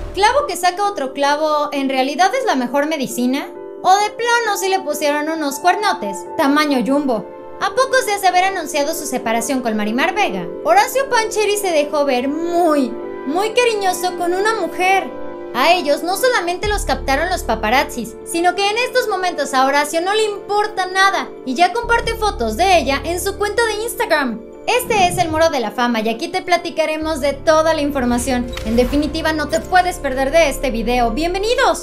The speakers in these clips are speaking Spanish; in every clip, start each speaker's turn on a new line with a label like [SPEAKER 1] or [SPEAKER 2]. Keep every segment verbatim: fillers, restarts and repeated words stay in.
[SPEAKER 1] ¿Clavo que saca otro clavo en realidad es la mejor medicina? ¿O de plano si le pusieron unos cuernotes, tamaño jumbo? A pocos días de haber anunciado su separación con Marimar Vega, Horacio Pancheri se dejó ver muy, muy cariñoso con una mujer. A ellos no solamente los captaron los paparazzis, sino que en estos momentos a Horacio no le importa nada y ya comparte fotos de ella en su cuenta de Instagram. Este es el Muro de la Fama y aquí te platicaremos de toda la información. En definitiva, no te puedes perder de este video. ¡Bienvenidos!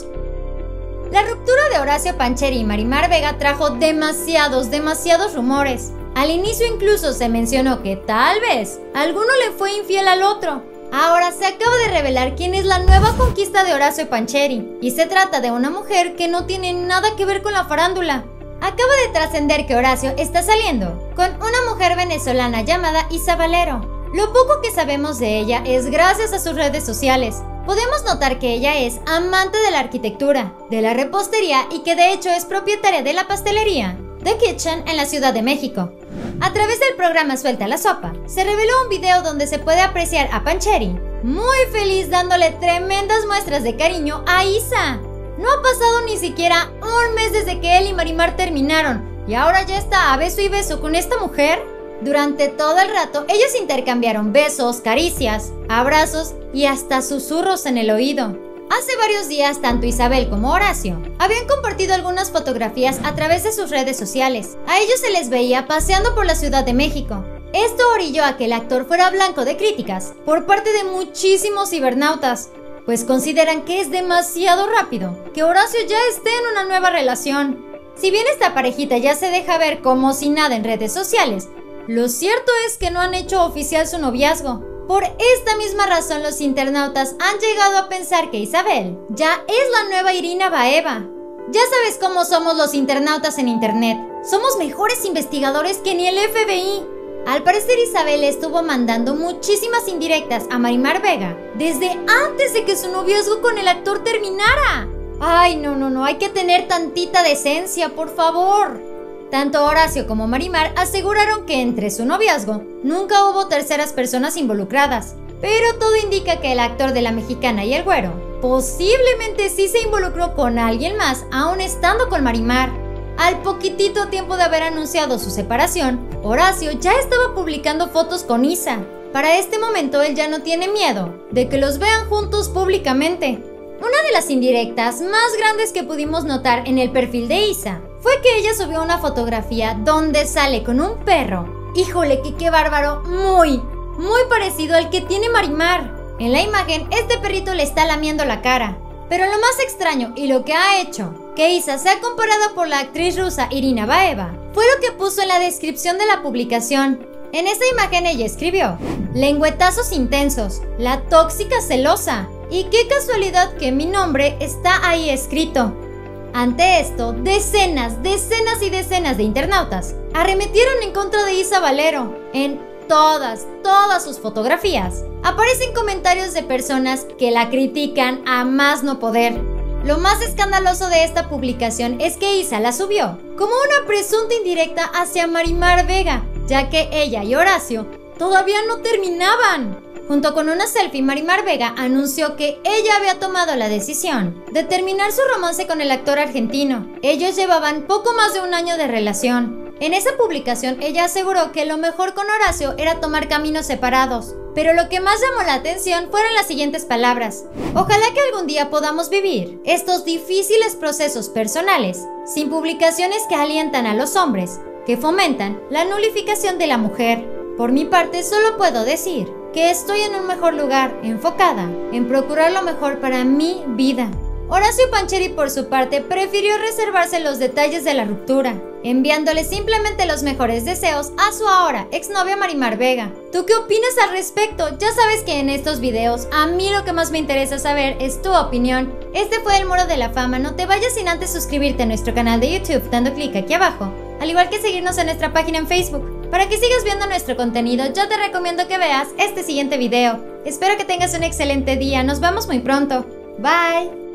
[SPEAKER 1] La ruptura de Horacio Pancheri y Marimar Vega trajo demasiados, demasiados rumores. Al inicio incluso se mencionó que tal vez alguno le fue infiel al otro. Ahora se acaba de revelar quién es la nueva conquista de Horacio Pancheri, y se trata de una mujer que no tiene nada que ver con la farándula. Acaba de trascender que Horacio está saliendo con una mujer venezolana llamada Isa Valero. Lo poco que sabemos de ella es gracias a sus redes sociales. Podemos notar que ella es amante de la arquitectura, de la repostería y que de hecho es propietaria de la pastelería The Kitchen en la Ciudad de México. A través del programa Suelta la Sopa, se reveló un video donde se puede apreciar a Pancheri muy feliz dándole tremendas muestras de cariño a Isa. No ha pasado ni siquiera un mes desde que él y Marimar terminaron y ahora ya está a beso y beso con esta mujer. Durante todo el rato, ellos intercambiaron besos, caricias, abrazos y hasta susurros en el oído. Hace varios días, tanto Isabel como Horacio habían compartido algunas fotografías a través de sus redes sociales. A ellos se les veía paseando por la Ciudad de México. Esto orilló a que el actor fuera blanco de críticas por parte de muchísimos cibernautas, pues consideran que es demasiado rápido que Horacio ya esté en una nueva relación. Si bien esta parejita ya se deja ver como si nada en redes sociales, lo cierto es que no han hecho oficial su noviazgo. Por esta misma razón, los internautas han llegado a pensar que Isabel ya es la nueva Irina Baeva. Ya sabes cómo somos los internautas en internet. Somos mejores investigadores que ni el F B I. Al parecer, Isabel estuvo mandando muchísimas indirectas a Marimar Vega desde antes de que su noviazgo con el actor terminara. Ay, no, no, no, hay que tener tantita decencia, por favor. Tanto Horacio como Marimar aseguraron que entre su noviazgo nunca hubo terceras personas involucradas, pero todo indica que el actor de La Mexicana y El Güero posiblemente sí se involucró con alguien más aún estando con Marimar. Al poquitito tiempo de haber anunciado su separación, Horacio ya estaba publicando fotos con Isa. Para este momento él ya no tiene miedo de que los vean juntos públicamente. Una de las indirectas más grandes que pudimos notar en el perfil de Isa fue que ella subió una fotografía donde sale con un perro. Híjole, que qué bárbaro, muy, muy parecido al que tiene Marimar. En la imagen, este perrito le está lamiendo la cara. Pero lo más extraño y lo que ha hecho que Isa sea comparada por la actriz rusa Irina Baeva fue lo que puso en la descripción de la publicación. En esa imagen ella escribió: lengüetazos intensos, la tóxica celosa. Y qué casualidad que mi nombre está ahí escrito. Ante esto, decenas, decenas y decenas de internautas arremetieron en contra de Isa Valero. En todas, todas sus fotografías aparecen comentarios de personas que la critican a más no poder. Lo más escandaloso de esta publicación es que Isa la subió como una presunta indirecta hacia Marimar Vega, ya que ella y Horacio todavía no terminaban. Junto con una selfie, Marimar Vega anunció que ella había tomado la decisión de terminar su romance con el actor argentino. Ellos llevaban poco más de un año de relación. En esa publicación, ella aseguró que lo mejor con Horacio era tomar caminos separados. Pero lo que más llamó la atención fueron las siguientes palabras: ojalá que algún día podamos vivir estos difíciles procesos personales sin publicaciones que alientan a los hombres, que fomentan la nulificación de la mujer. Por mi parte, solo puedo decir que estoy en un mejor lugar, enfocada en procurar lo mejor para mi vida. Horacio Pancheri, por su parte, prefirió reservarse los detalles de la ruptura, enviándole simplemente los mejores deseos a su ahora exnovia Marimar Vega. ¿Tú qué opinas al respecto? Ya sabes que en estos videos a mí lo que más me interesa saber es tu opinión. Este fue el Muro de la Fama. No te vayas sin antes suscribirte a nuestro canal de YouTube dando clic aquí abajo, al igual que seguirnos en nuestra página en Facebook. Para que sigas viendo nuestro contenido, yo te recomiendo que veas este siguiente video. Espero que tengas un excelente día. Nos vemos muy pronto. Bye.